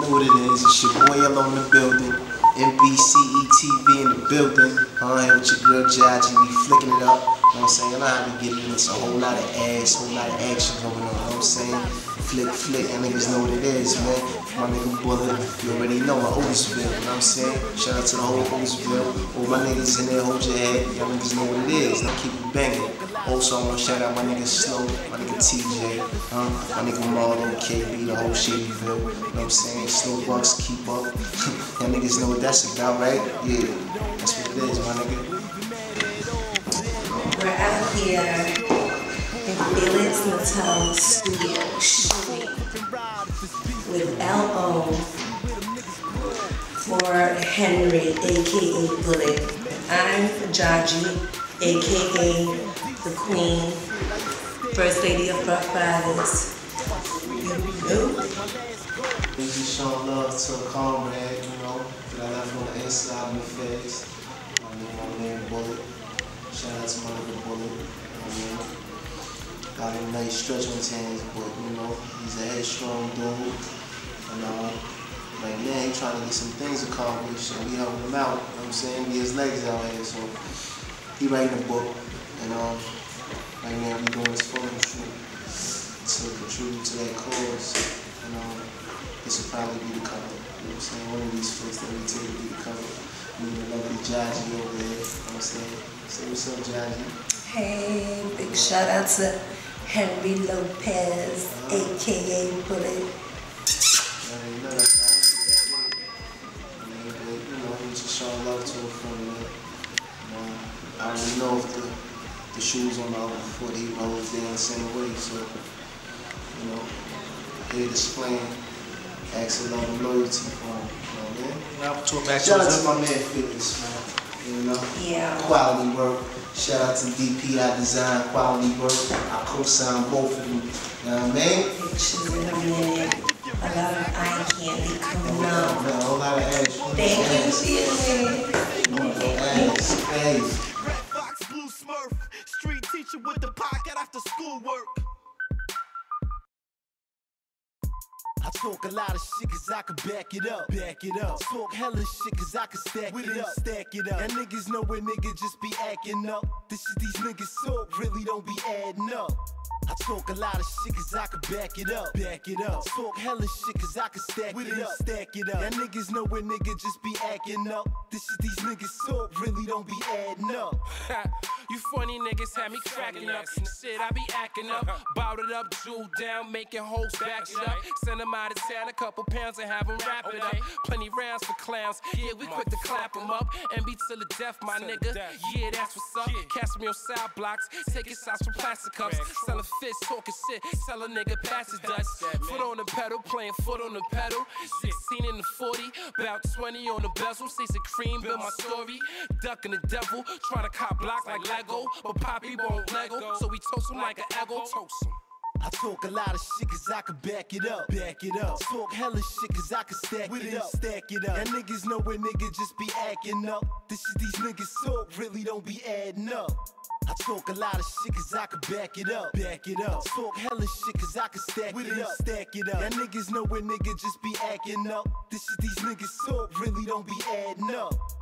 what it is. It's your boy Yellow in the building. MBCETV in the building. Here with your girl Jaji. We flicking it up. You know what I'm saying? You know how we get it. It's a whole lot of ass, whole lot of action going on. You know what I'm saying? Flick, and niggas know what it is, man. My nigga Bullet, you already know my Otisville, you know what I'm saying? Shout out to the whole Otisville. All my niggas in there, hold your head. Y'all niggas know what it is. Now keep it banging. Also, I want to shout out my nigga Slow, my nigga TJ, my nigga Marlo, KB, the whole Shadyville. You know what I'm saying? Slow Bucks, keep up. Y'all niggas know what that's about, right? Yeah, that's what it is, my nigga. We're out here in Felix Natal Studio shooting with LO for Henry, aka Bullet. I'm Jaji, aka the Queen, First Lady of Rough Riders. Just showing love to a comrade, you know, that I left on the inside of my face. My man Bullet. Shout out to my nigga Bullet. Got a nice stretch on his hands, but you know, he's a headstrong dude. And right now he's trying to get some things accomplished, and we helping him out. You know what I'm saying? Get his legs out here, so he writing a book, and right now we doing this photo shoot to contribute to that cause. And this will probably be the cover. You know what I'm saying? One of these flicks that we take will be the cover. Me and the lovely Jaji over there. You know what I'm saying? Say what's up, Jaji. Hey, big shout out to Henry Lopez, aka Bullet. We just showing love to a friend, man. I already know if the shoes on the other foot, he rolls down the same way, so, you know, here displaying acts of love and loyalty for him, you know, man. Shout out to my man Felix, man. You know? Yeah. Quality work. Shout out to DPI Design, quality work. I co-sign both of them. You know what I mean? Pictures in a minute. A lot of eye candy coming out. A whole lot of ass. Thank you, Felix. Hey. Red Fox, Blue Smurf, street teacher with the pocket after school work. I talk a lot of shit cause I can back it up. Talk hella shit cause I can stack it up. And niggas know where niggas just be acting up. This shit these niggas talk really don't be adding up. I talk a lot of shit cause I can back it up. Talk hella shit cause I can stack it up. And niggas know where niggas just be acting up. This shit these niggas talk really don't be adding up. You funny niggas had me cracking up. Shit, I be acting up. Bottled up, jeweled down, making hoes back it up. Send them out of town, a couple pounds and have them wrap it up. Plenty rounds for clowns. Yeah, we quick to clap them up. And be till the death, my nigga. Yeah, that's what's up. Catch me on side blocks, taking shots from plastic cups. Selling fists, talking shit, tell a nigga pass his dust. Foot on the pedal, playing foot on the pedal. 16 in the 40, about 20 on the bezel. Stays a cream, build my story. Ducking the devil, trying to cop block like Lego. But Poppy won't Lego, so we toast him like an ego. Toast him. I talk a lot of shit cause I can back it up. Talk hella shit cause I can stack it up. And niggas know where niggas just be acting up. This shit these niggas talk really don't be adding up. I talk a lot of shit cause I can back it up. Talk hella shit cause I can stack it up. And niggas know where niggas just be acting up. This shit these niggas talk really don't be adding up.